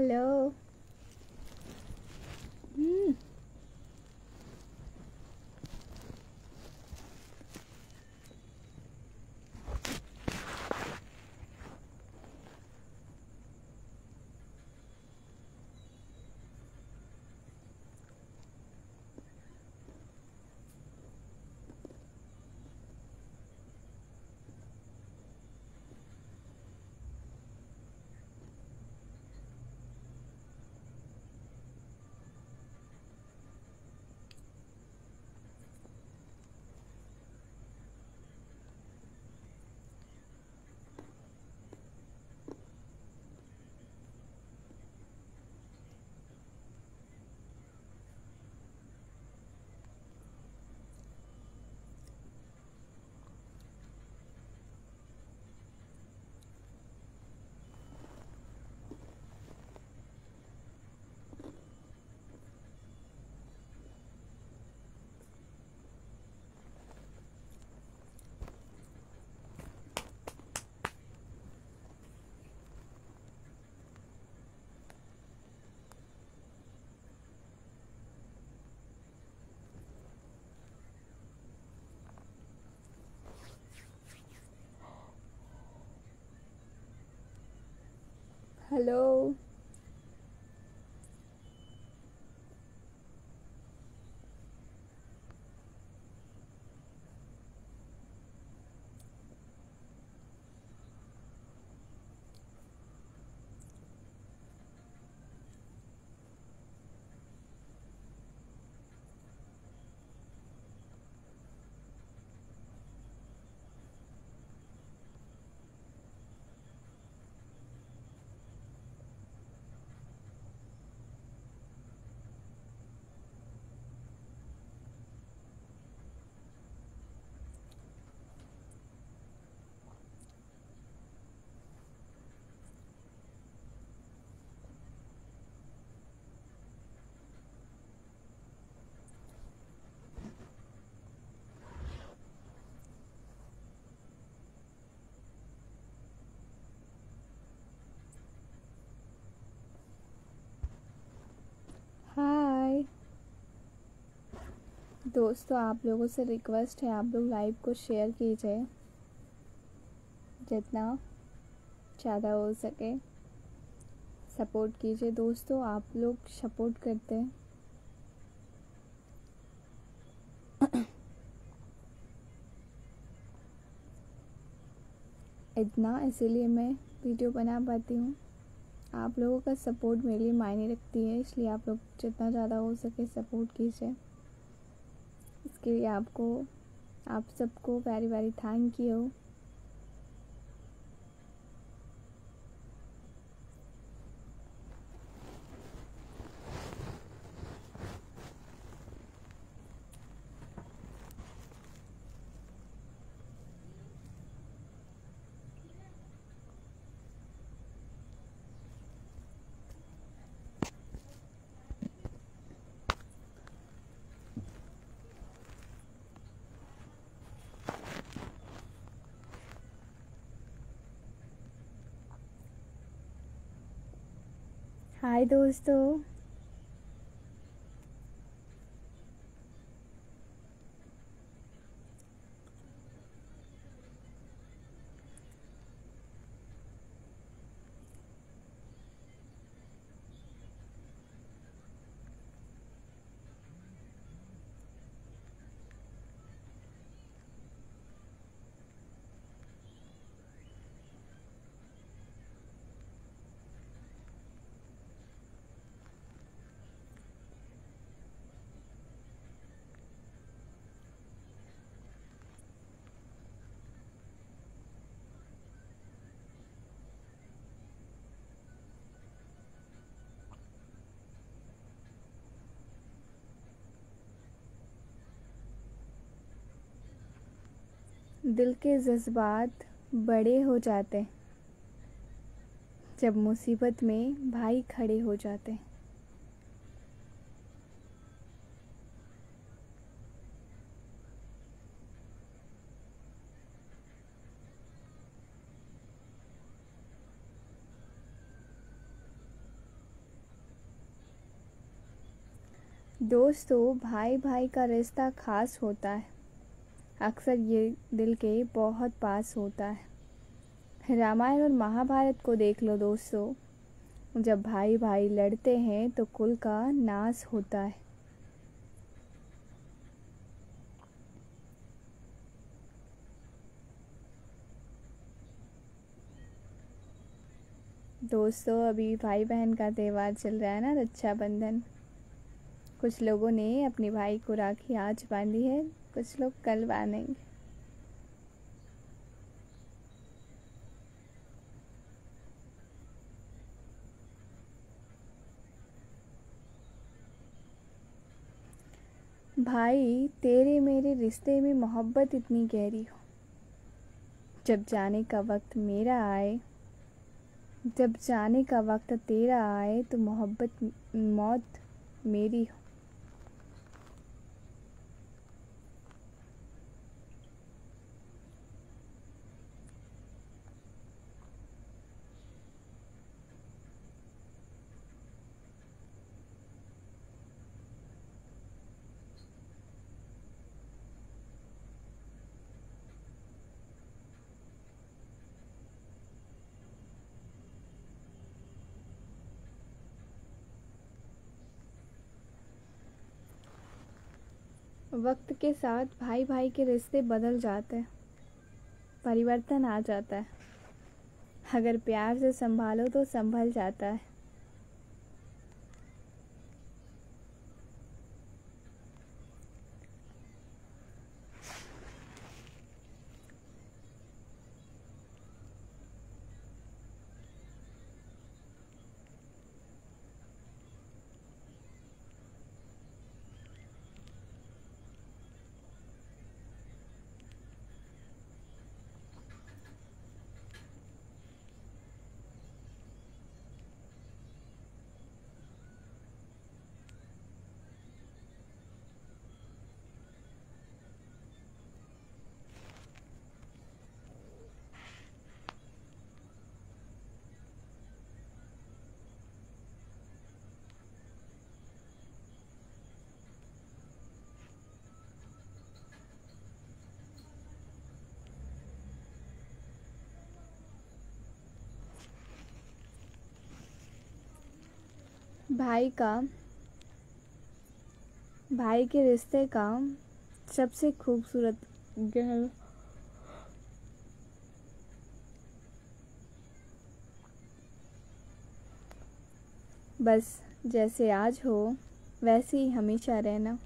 Hello. Hello. हाय दोस्तों, आप लोगों से रिक्वेस्ट है, आप लोग लाइव को शेयर कीजिए जितना ज़्यादा हो सके। सपोर्ट कीजिए दोस्तों, आप लोग सपोर्ट करते हैं इतना, इसीलिए मैं वीडियो बना पाती हूँ। आप लोगों का सपोर्ट मेरे लिए मायने रखती है, इसलिए आप लोग जितना ज़्यादा हो सके सपोर्ट कीजिए। इसके लिए आप सबको very very thank you. Hi दोस्तों। दिल के जज्बात बड़े हो जाते जब मुसीबत में भाई खड़े हो जाते। दोस्तों, भाई भाई का रिश्ता खास होता है। अक्सर ये दिल के बहुत पास होता है। रामायण और महाभारत को देख लो दोस्तों, जब भाई भाई लड़ते हैं तो कुल का नाश होता है। दोस्तों, अभी भाई बहन का त्यौहार चल रहा है ना, रक्षाबंधन। कुछ लोगों ने अपने भाई को राखी आज बांधी है, कुछ लोग कल बांधेंगे। भाई, तेरे मेरे रिश्ते में मोहब्बत इतनी गहरी हो, जब जाने का वक्त मेरा आए, जब जाने का वक्त तेरा आए तो मोहब्बत मौत मेरी हो। वक्त के साथ भाई भाई के रिश्ते बदल जाते हैं, परिवर्तन आ जाता है। अगर प्यार से संभालो तो संभल जाता है। भाई के रिश्ते का सबसे खूबसूरत गहर बस जैसे आज हो वैसे ही हमेशा रहना।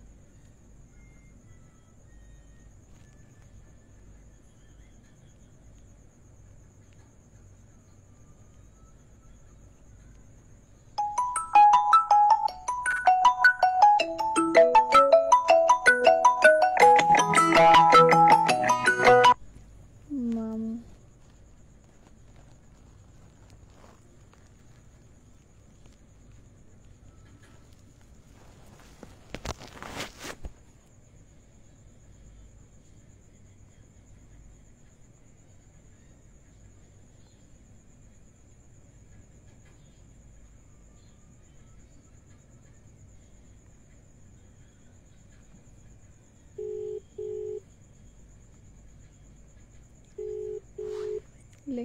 मम ले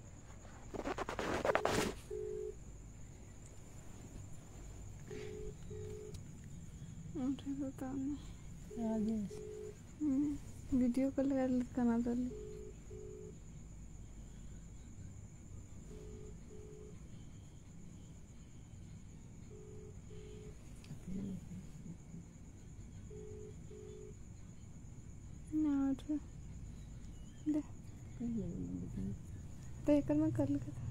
वीडियो कॉल करना तो दे कर मैं कर लगा।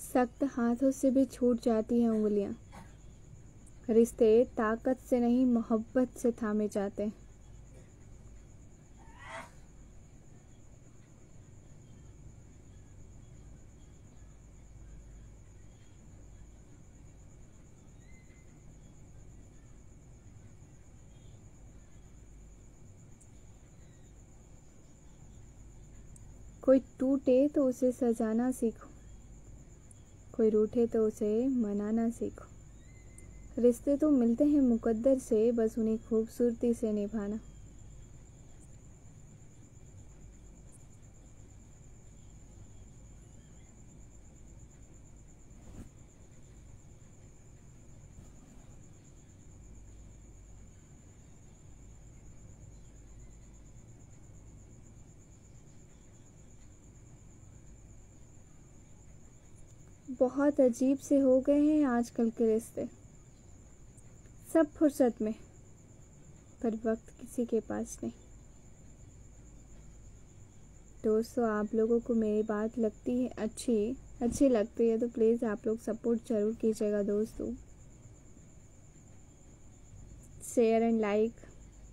सख्त हाथों से भी छूट जाती हैं उंगलियां। रिश्ते ताकत से नहीं मोहब्बत से थामे जाते हैं। कोई टूटे तो उसे सजाना सीखो, कोई रूठे तो उसे मनाना सीखो। रिश्ते तो मिलते हैं मुकद्दर से, बस उन्हें खूबसूरती से निभाना। बहुत अजीब से हो गए हैं आजकल के रिश्ते, सब फुर्सत में, पर वक्त किसी के पास नहीं। दोस्तों, आप लोगों को मेरी बात लगती है अच्छी लगती है तो प्लीज़ आप लोग सपोर्ट ज़रूर कीजिएगा दोस्तों। Share and like.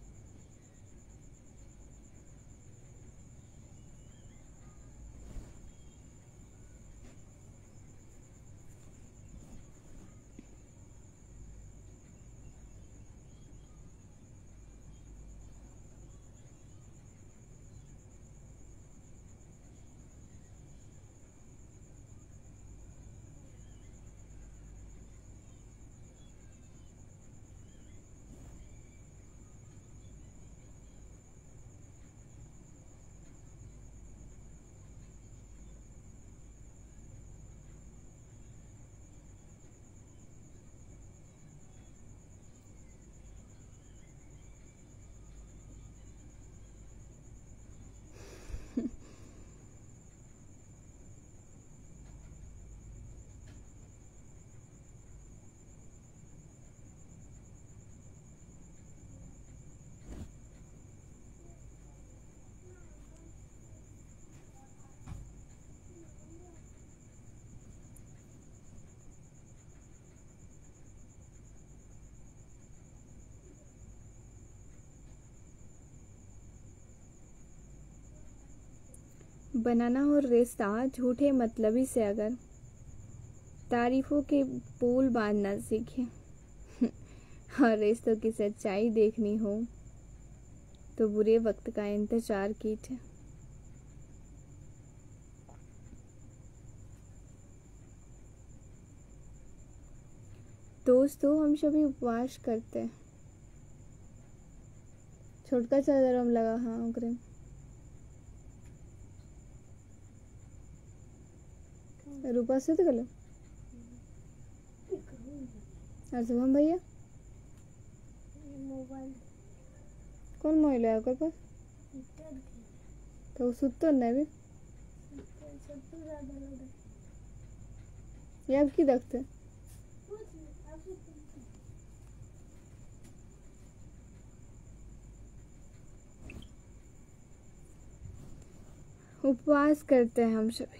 बनाना और रिश्ता झूठे मतलबी से अगर तारीफों के पुल बांधना सीखे और रिश्तों की सच्चाई देखनी हो तो बुरे वक्त का इंतजार कीजिए। दोस्तों, हम सभी उपवास करते हैं। छोटका चादर हम लगा, हाँ ओकरे रूपा से तो गलो और शुभम भैया मोबाइल कौन मोबाइल है ओकर पास? तो सुतो नहीं भी ये अब की देखते उपवास करते हैं हम सभी।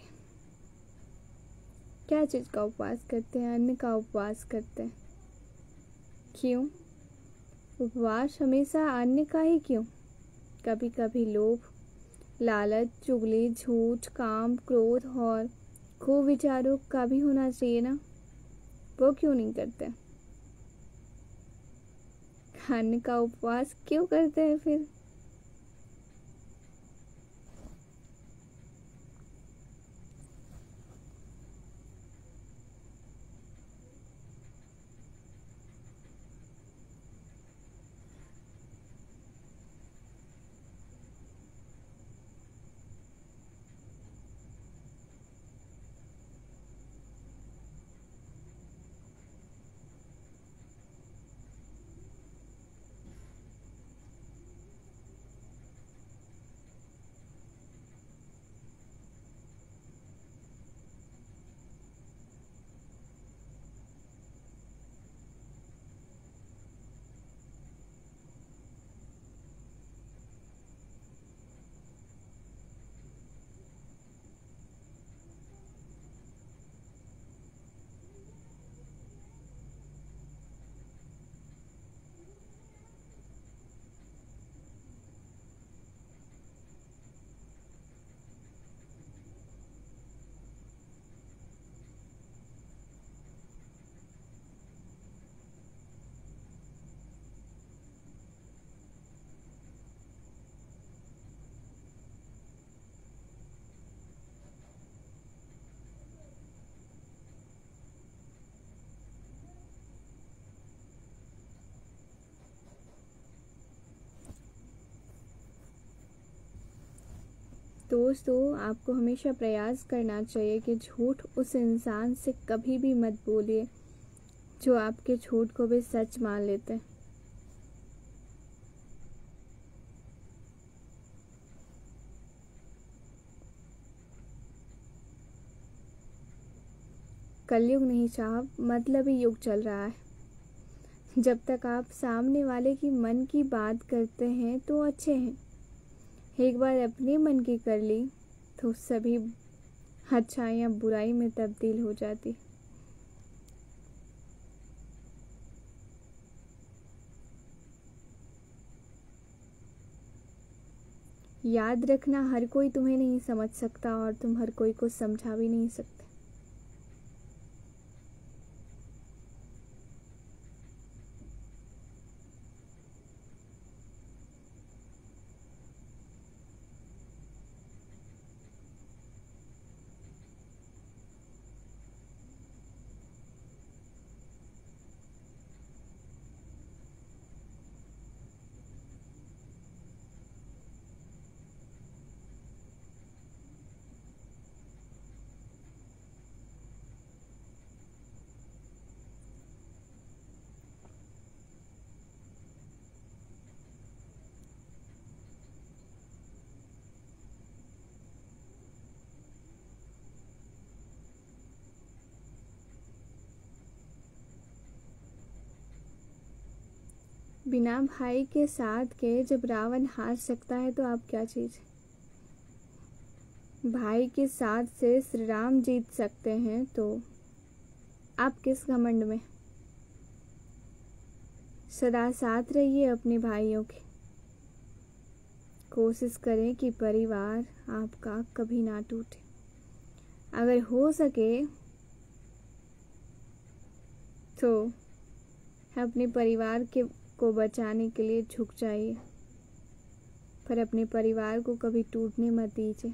क्या चीज़ का उपवास करते हैं? अन्न का उपवास करते हैं। क्यों उपवास हमेशा अन्न का ही क्यों? कभी कभी लोभ, लालच, चुगली, झूठ, काम, क्रोध और खूब विचारों का भी होना चाहिए ना, वो क्यों नहीं करते? अन्न का उपवास क्यों करते हैं फिर? दोस्तों, आपको हमेशा प्रयास करना चाहिए कि झूठ उस इंसान से कभी भी मत बोलिए जो आपके झूठ को भी सच मान लेते हैं। कलयुग नहीं साहब, मतलबी युग चल रहा है। जब तक आप सामने वाले की मन की बात करते हैं तो अच्छे हैं, एक बार अपने मन की कर ली तो सभी अच्छाइयाँ बुराई में तब्दील हो जाती। याद रखना, हर कोई तुम्हें नहीं समझ सकता और तुम हर कोई को समझा भी नहीं सकते। बिना भाई के साथ के जब रावण हार सकता है तो आप क्या चीज। भाई के साथ से श्री राम जीत सकते हैं तो आप किस घमंड में। सदा साथ रहिए अपने भाइयों के। कोशिश करें कि परिवार आपका कभी ना टूटे। अगर हो सके तो अपने परिवार को बचाने के लिए झुक जाइए, पर अपने परिवार को कभी टूटने मत दीजिए।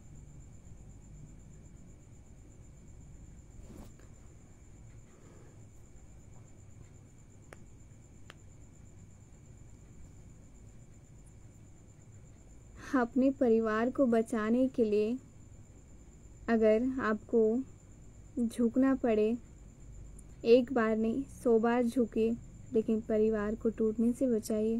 अपने परिवार को बचाने के लिए अगर आपको झुकना पड़े, एक बार नहीं 100 बार झुकिए, लेकिन परिवार को टूटने से बचाइए।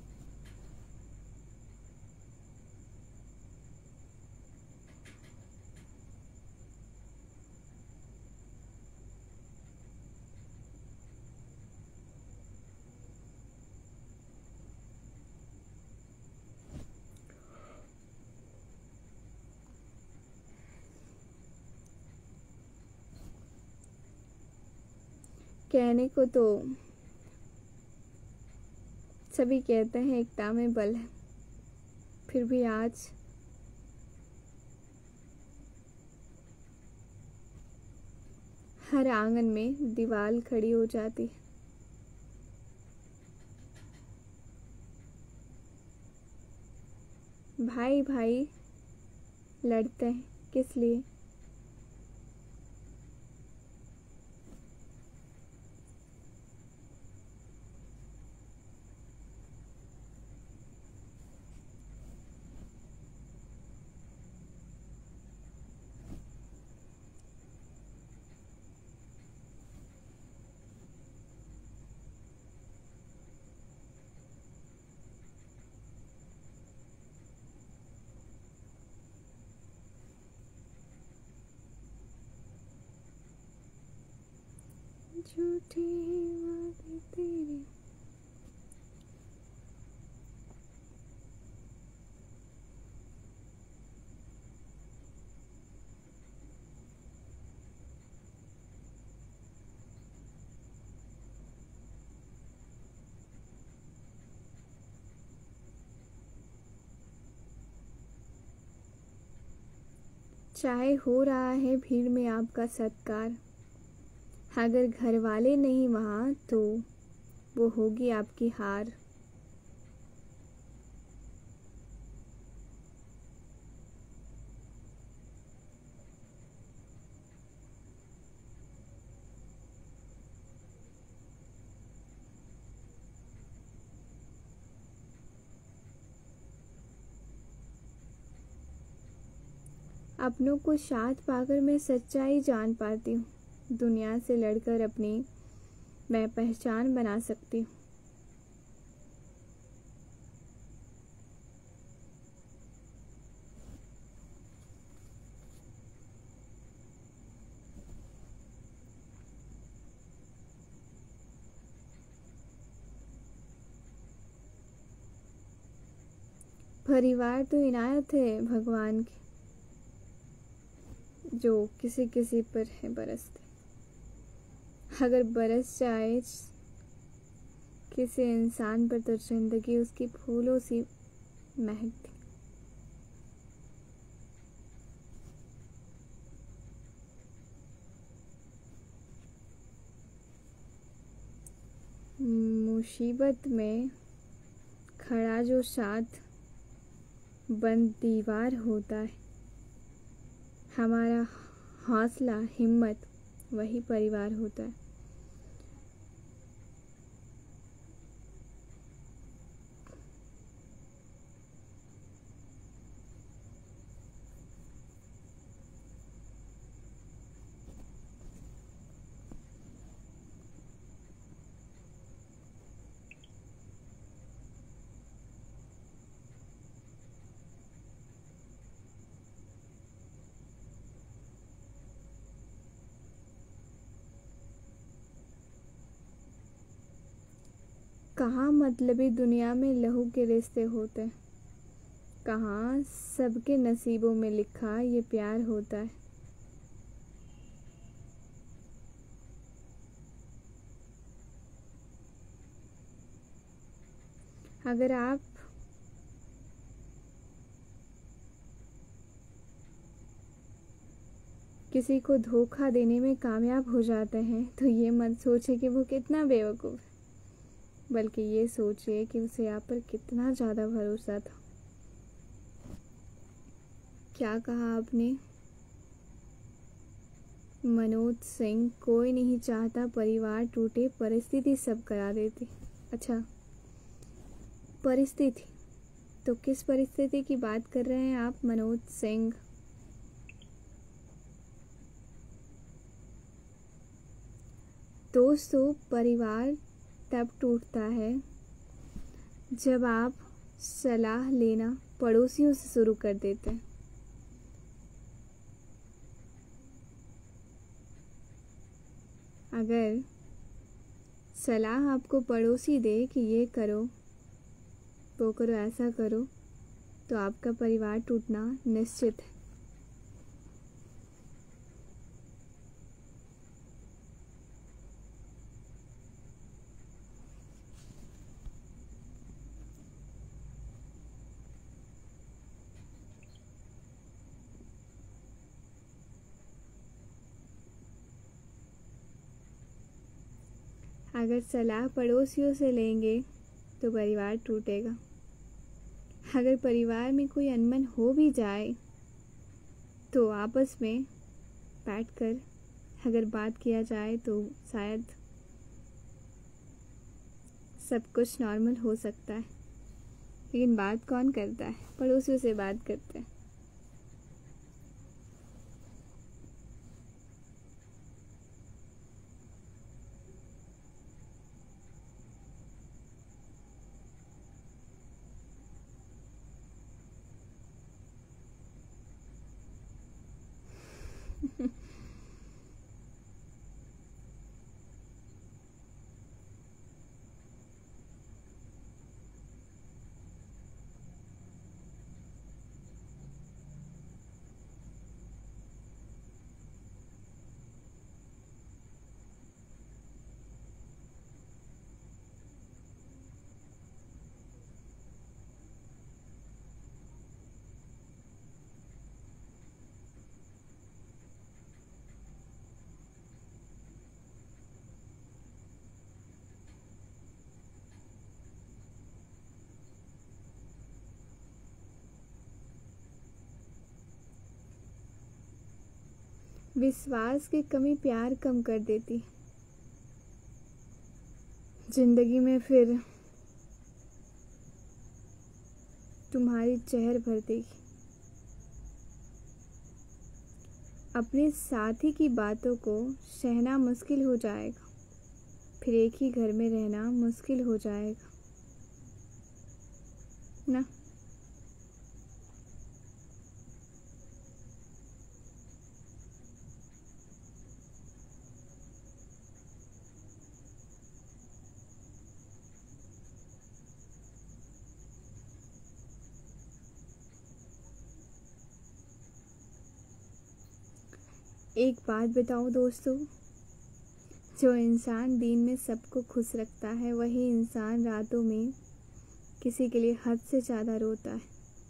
कहने को तो सभी कहते हैं एकता में बल है, फिर भी आज हर आंगन में दीवार खड़ी हो जाती है। भाई भाई लड़ते हैं किस लिए। झूठी वादे तेरे। चाहे हो रहा है भीड़ में आपका सत्कार, अगर घर वाले नहीं वहाँ तो वो होगी आपकी हार। अपनों को साथ पाकर मैं सच्चाई जान पाती हूँ। दुनिया से लड़कर अपनी मैं पहचान बना सकती हूँ। परिवार तो इनायत है भगवान की, जो किसी किसी पर है बरसते। अगर बरस जाए किसी इंसान पर तो जिंदगी उसकी फूलों सी महकती। मुसीबत में खड़ा जो साथ बंद दीवार होता है, हमारा हौसला हिम्मत वही परिवार होता है। कहाँ मतलबी दुनिया में लहू के रिश्ते होते हैं, कहाँ सबके नसीबों में लिखा ये प्यार होता है। अगर आप किसी को धोखा देने में कामयाब हो जाते हैं तो ये मत सोचे कि वो कितना बेवकूफ़, बल्कि ये सोचिए कि उसे आप पर कितना ज़्यादा भरोसा था। क्या कहा आपने? मनोज सिंह, कोई नहीं चाहता परिवार टूटे, परिस्थिति सब करा देती। अच्छा, परिस्थिति, तो किस परिस्थिति की बात कर रहे हैं आप मनोज सिंह? दोस्तों, परिवार तब टूटता है जब आप सलाह लेना पड़ोसियों से शुरू कर देते हैं। अगर सलाह आपको पड़ोसी दे कि ये करो, वो करो, ऐसा करो, तो आपका परिवार टूटना निश्चित है। अगर सलाह पड़ोसियों से लेंगे तो परिवार टूटेगा। अगर परिवार में कोई अनबन हो भी जाए तो आपस में बैठकर अगर बात किया जाए तो शायद सब कुछ नॉर्मल हो सकता है। लेकिन बात कौन करता है? पड़ोसियों से बात करते हैं। विश्वास की कमी प्यार कम कर देती, जिंदगी में फिर तुम्हारी जहर भर देगी। अपने साथी की बातों को सहना मुश्किल हो जाएगा, फिर एक ही घर में रहना मुश्किल हो जाएगा ना। एक बात बताओ दोस्तों, जो इंसान दिन में सबको खुश रखता है वही इंसान रातों में किसी के लिए हद से ज़्यादा रोता है।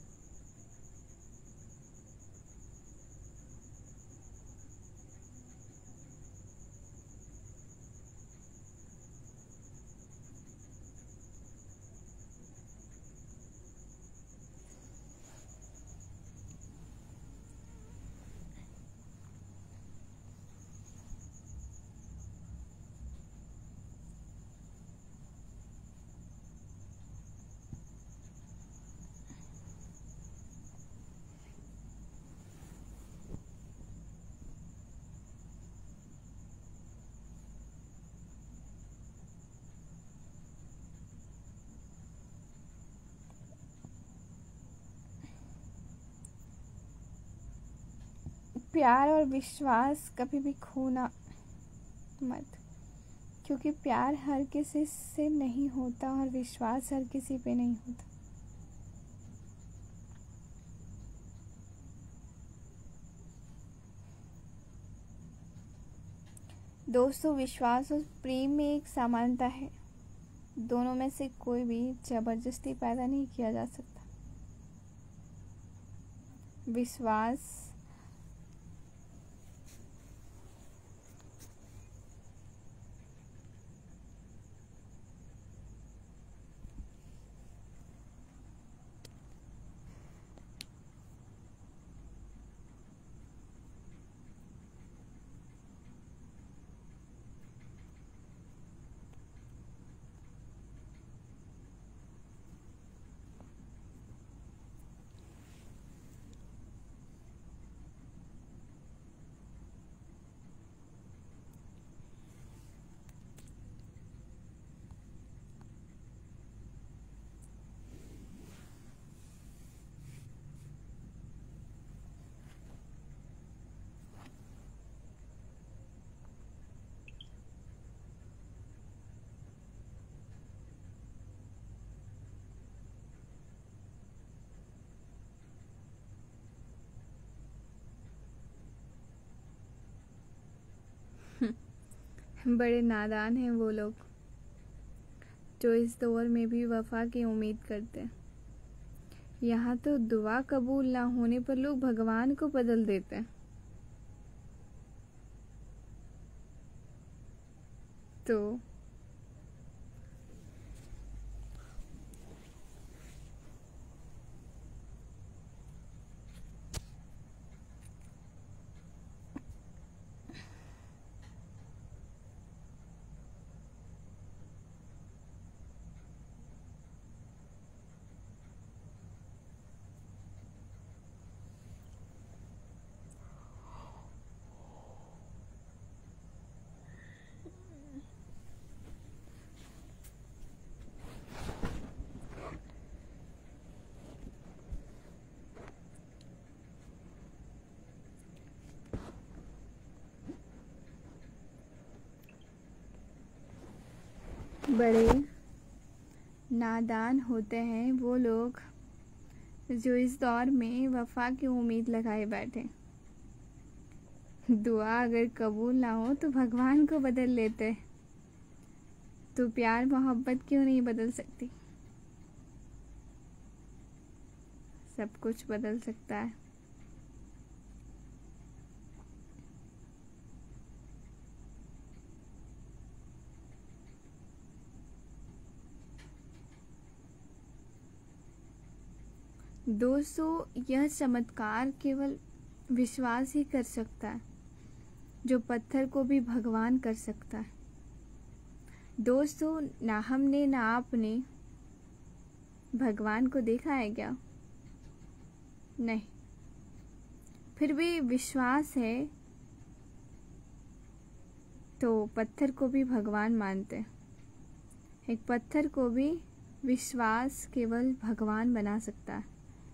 प्यार और विश्वास कभी भी खोना मत, क्योंकि प्यार हर किसी से नहीं होता और विश्वास हर किसी पे नहीं होता। दोस्तों, विश्वास और प्रेम में एक समानता है, दोनों में से कोई भी जबरदस्ती पैदा नहीं किया जा सकता। विश्वास बड़े नादान हैं वो लोग जो इस दौर में भी वफा की उम्मीद करते हैं। यहाँ तो दुआ कबूल ना होने पर लोग भगवान को बदल देते हैं। तो बड़े नादान होते हैं वो लोग जो इस दौर में वफा की उम्मीद लगाए बैठे। दुआ अगर कबूल ना हो तो भगवान को बदल लेते। तो प्यार मोहब्बत क्यों नहीं बदल सकती? सब कुछ बदल सकता है। दोस्तों, यह चमत्कार केवल विश्वास ही कर सकता है, जो पत्थर को भी भगवान कर सकता है। दोस्तों, ना हमने ना आपने भगवान को देखा है क्या? नहीं। फिर भी विश्वास है तो पत्थर को भी भगवान मानते। एक पत्थर को भी विश्वास केवल भगवान बना सकता है।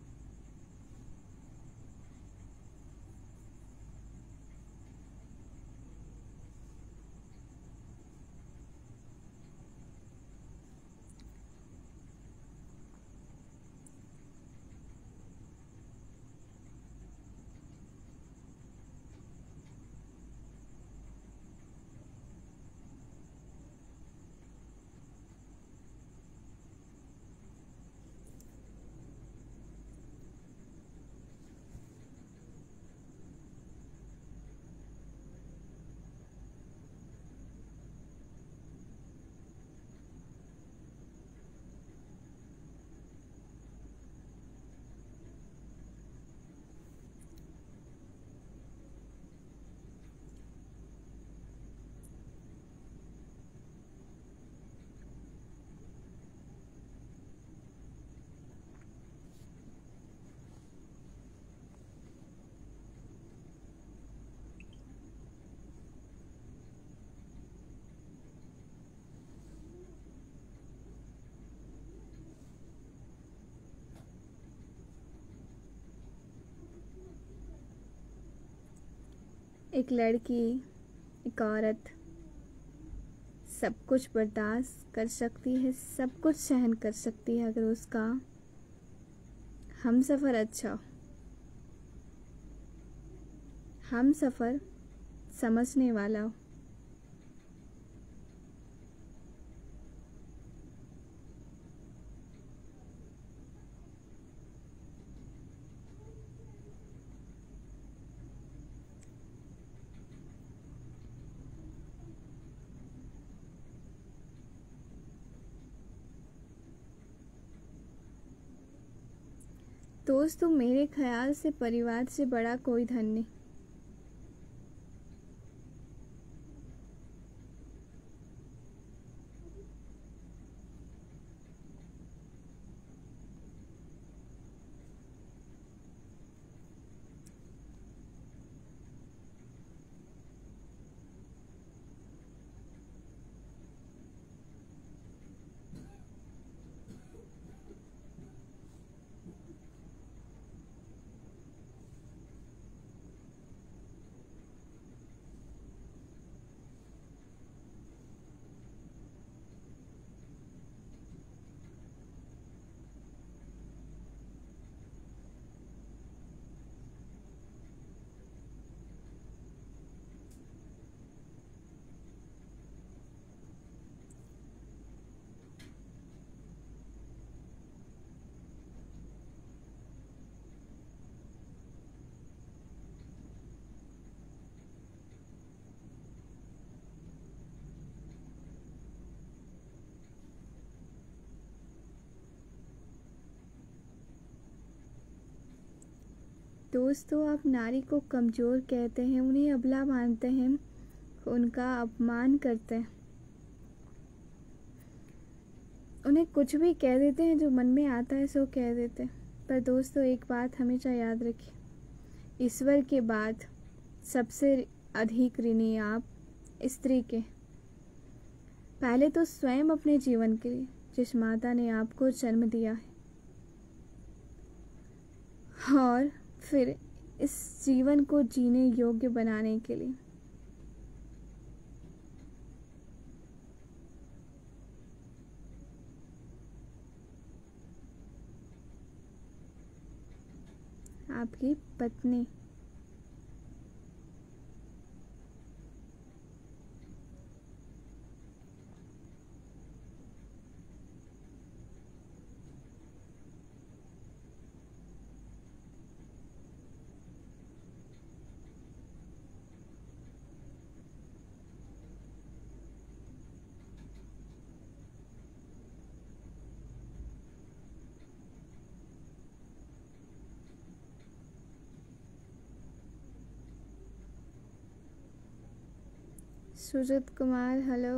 एक लड़की, एक औरत सब कुछ बर्दाश्त कर सकती है, सब कुछ सहन कर सकती है अगर उसका हमसफ़र अच्छा हो, हमसफ़र समझने वाला हो। दोस्तों, मेरे ख्याल से परिवार से बड़ा कोई धन नहीं। दोस्तों, आप नारी को कमज़ोर कहते हैं, उन्हें अबला मानते हैं, उनका अपमान करते हैं, उन्हें कुछ भी कह देते हैं, जो मन में आता है सो कह देते हैं। पर दोस्तों, एक बात हमेशा याद रखिए, ईश्वर के बाद सबसे अधिक ऋणी आप स्त्री के। पहले तो स्वयं अपने जीवन के लिए, जिस माता ने आपको जन्म दिया है, और फिर इस जीवन को जीने योग्य बनाने के लिए आपकी पत्नी। Sujit Kumar, hello.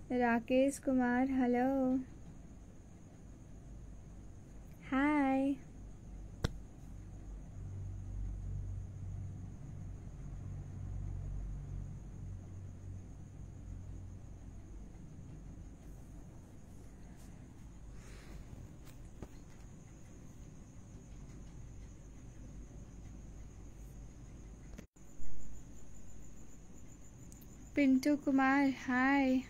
Rakesh Kumar hello hi. Pintu Kumar hi.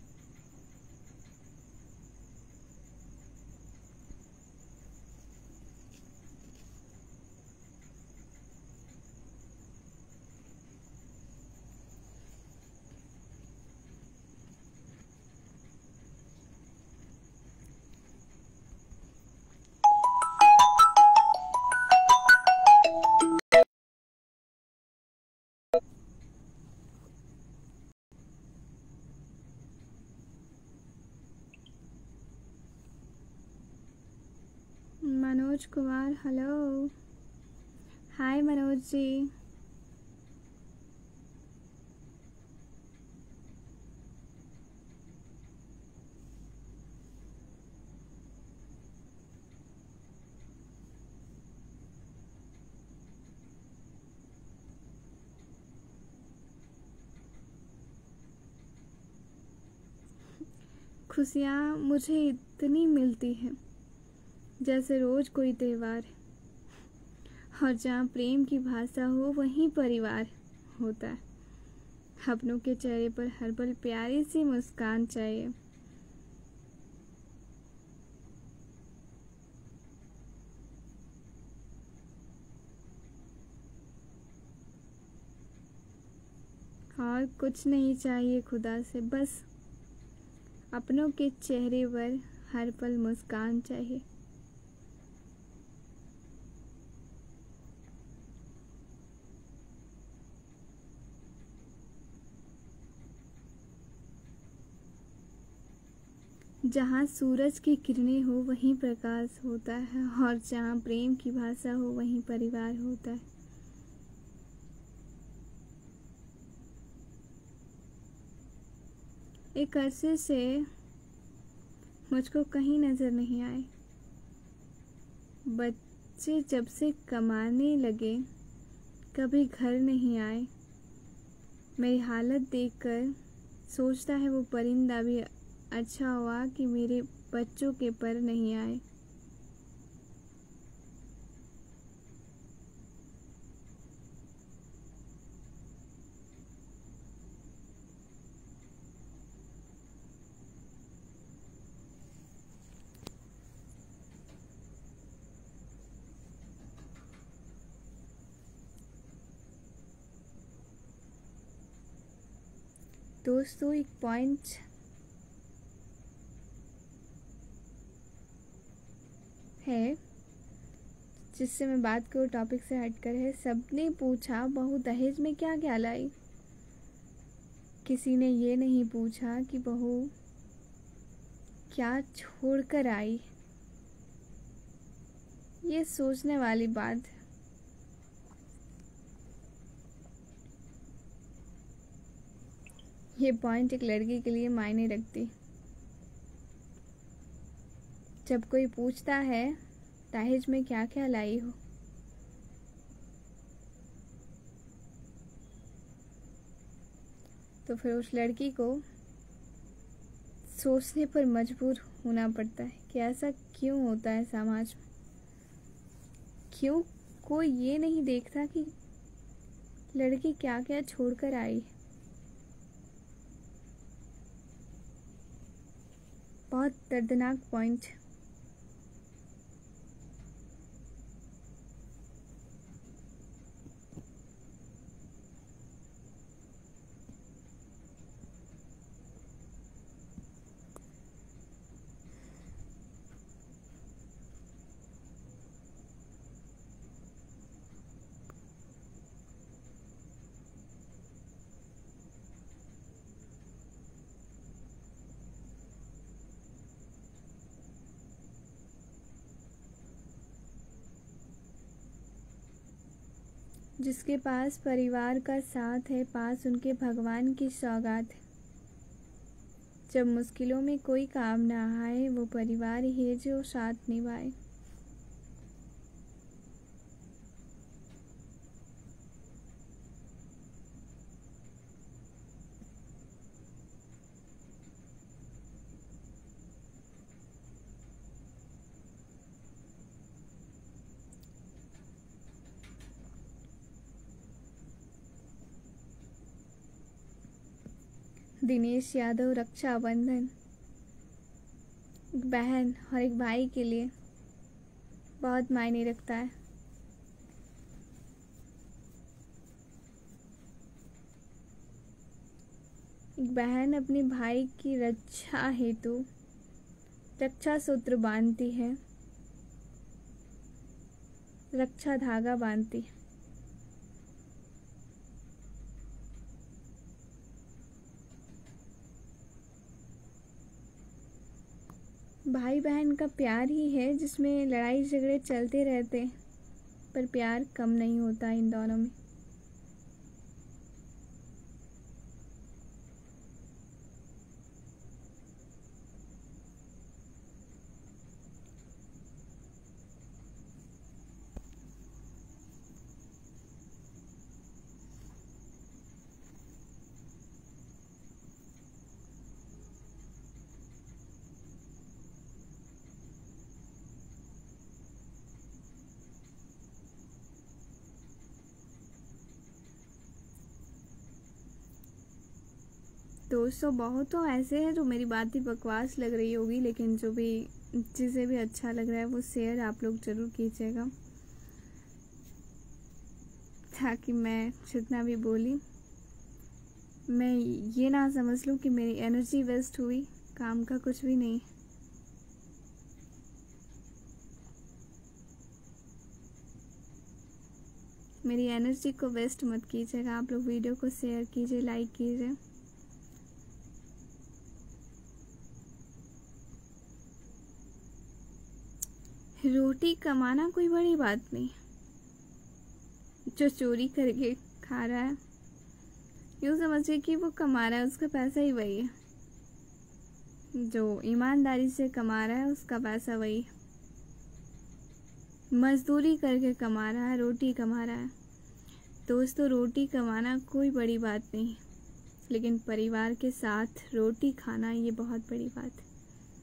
Manoj Kumar hello hi Manoj ji. खुशियाँ मुझे इतनी मिलती हैं जैसे रोज कोई त्योहार, और जहाँ प्रेम की भाषा हो वहीं परिवार होता है। अपनों के चेहरे पर हर पल प्यारी सी मुस्कान चाहिए। और कुछ नहीं चाहिए खुदा से, बस अपनों के चेहरे पर हर पल मुस्कान चाहिए। जहाँ सूरज की किरणें हो वहीं प्रकाश होता है, और जहाँ प्रेम की भाषा हो वहीं परिवार होता है। एक अरसे से मुझको कहीं नजर नहीं आए। बच्चे जब से कमाने लगे कभी घर नहीं आए। मेरी हालत देखकर सोचता है वो परिंदा भी अच्छा हुआ कि मेरे बच्चों के पर नहीं आए। दोस्तों एक पॉइंट है जिससे मैं बात करूँ, टॉपिक से हटकर है। सबने पूछा बहू दहेज में क्या क्या लाई। किसी ने ये नहीं पूछा कि बहू क्या छोड़कर आई। ये सोचने वाली बात है। ये पॉइंट एक लड़की के लिए मायने रखती। जब कोई पूछता है दहेज में क्या क्या लाई हो, तो फिर उस लड़की को सोचने पर मजबूर होना पड़ता है कि ऐसा क्यों होता है समाज में। क्यों कोई ये नहीं देखता कि लड़की क्या क्या छोड़कर आई। बहुत दर्दनाक पॉइंट। जिसके पास परिवार का साथ है, पास उनके भगवान की सौगात है। जब मुश्किलों में कोई काम ना आए, वो परिवार ही है जो साथ निभाए। दिनेश यादव, रक्षाबंधन एक बहन और एक भाई के लिए बहुत मायने रखता है। एक बहन अपने भाई की रक्षा हेतु रक्षा सूत्र बांधती है, रक्षा धागा बांधती है। भाई बहन का प्यार ही है जिसमें लड़ाई झगड़े चलते रहते, पर प्यार कम नहीं होता इन दोनों में। दोस्तों, बहुतों ऐसे हैं जो मेरी बात ही बकवास लग रही होगी, लेकिन जो भी जिसे भी अच्छा लग रहा है वो शेयर आप लोग ज़रूर कीजिएगा, ताकि मैं जितना भी बोली मैं ये ना समझ लूँ कि मेरी एनर्जी वेस्ट हुई। काम का कुछ भी नहीं। मेरी एनर्जी को वेस्ट मत कीजिएगा। आप लोग वीडियो को शेयर कीजिए, लाइक कीजिए। रोटी कमाना कोई बड़ी बात नहीं। जो चोरी करके खा रहा है, यूँ समझिए कि वो कमा रहा है, उसका पैसा ही वही है। जो ईमानदारी से कमा रहा है, उसका पैसा वही है। मजदूरी करके कमा रहा है, रोटी कमा रहा है। दोस्तों, रोटी कमाना कोई बड़ी बात नहीं, लेकिन परिवार के साथ रोटी खाना ये बहुत बड़ी बात है।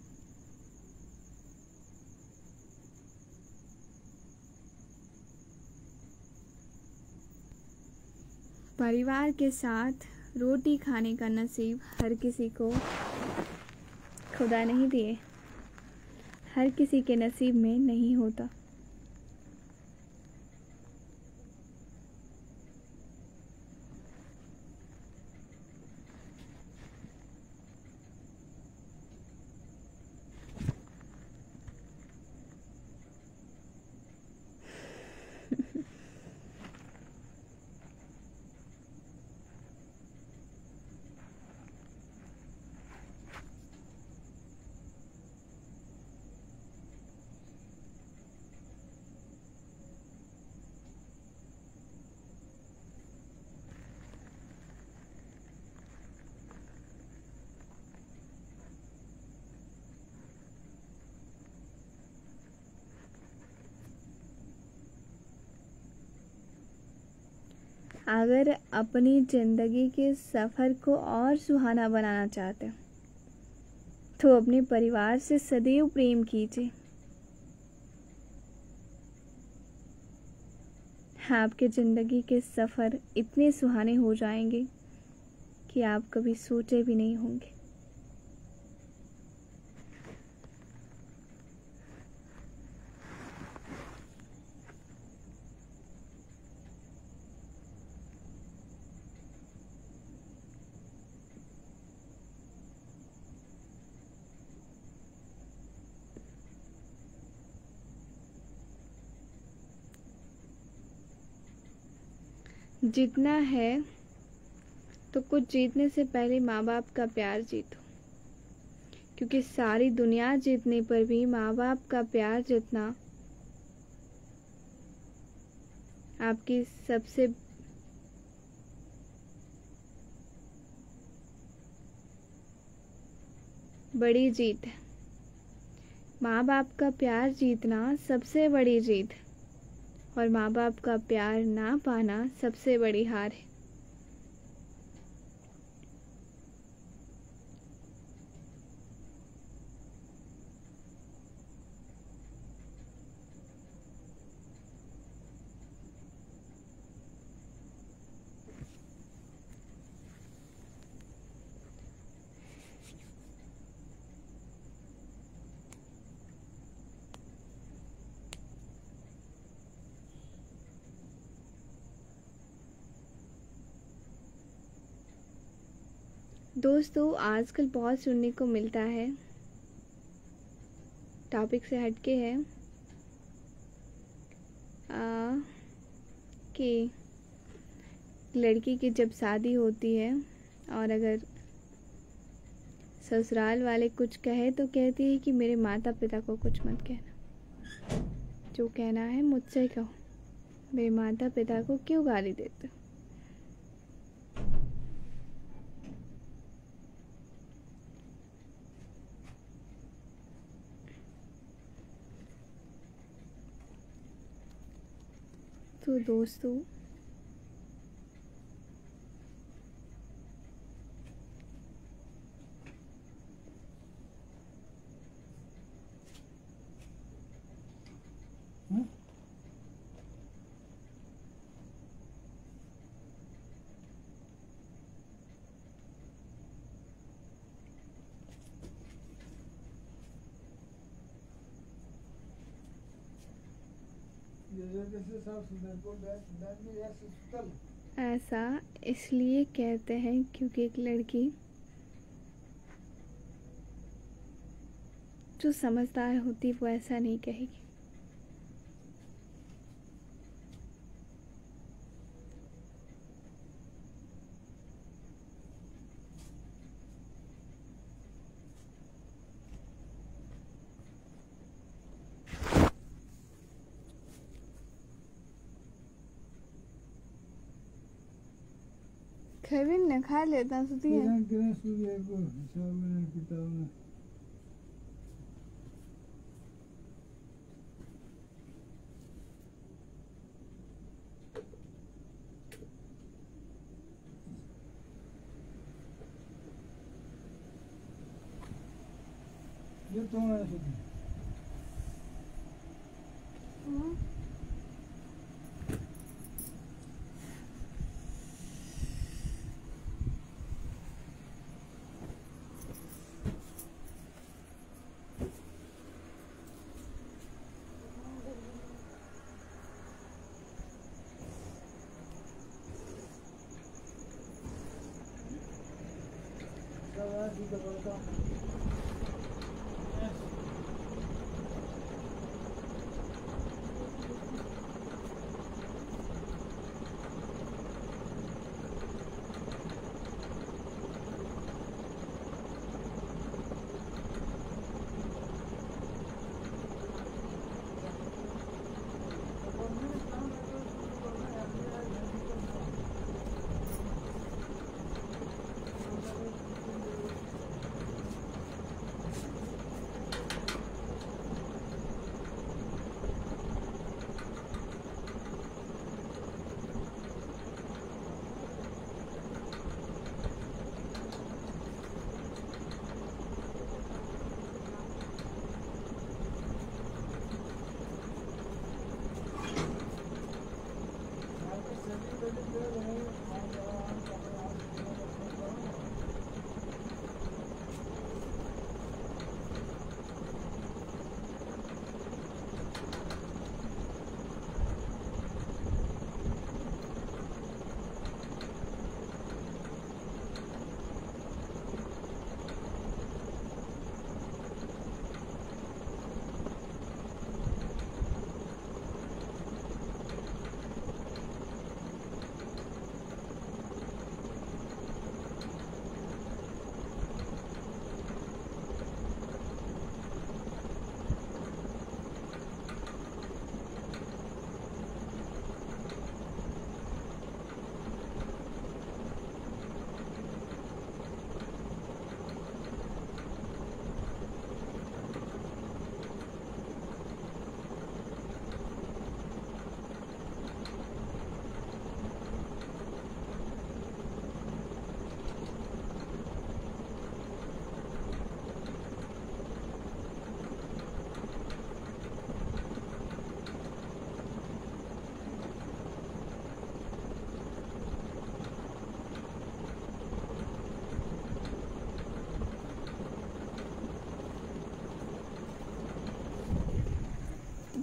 परिवार के साथ रोटी खाने का नसीब हर किसी को खुदा नहीं दिए, हर किसी के नसीब में नहीं होता। अगर अपनी ज़िंदगी के सफ़र को और सुहाना बनाना चाहते हैं तो अपने परिवार से सदैव प्रेम कीजिए। आपके ज़िंदगी के सफ़र इतने सुहाने हो जाएंगे कि आप कभी सोचे भी नहीं होंगे। जीतना है तो कुछ जीतने से पहले माँ बाप का प्यार जीतो, क्योंकि सारी दुनिया जीतने पर भी माँ बाप का प्यार जितना आपकी सबसे बड़ी जीत। माँ बाप का प्यार जीतना सबसे बड़ी जीत, और माँ बाप का प्यार ना पाना सबसे बड़ी हार है। दोस्तों, आजकल बहुत सुनने को मिलता है, टॉपिक से हटके है, कि लड़की की जब शादी होती है और अगर ससुराल वाले कुछ कहे तो कहती है कि मेरे माता पिता को कुछ मत कहना, जो कहना है मुझसे कहो, मेरे माता पिता को क्यों गाली देते हो। तो दोस्तों, ऐसा इसलिए कहते हैं क्योंकि एक लड़की जो समझदार होती वो ऐसा नहीं कहेगी। खैर न खा लेता सुधी है। ये तो है सुधी।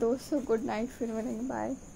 दोस्तों गुड नाइट, फिर मिलेंगे, बाय।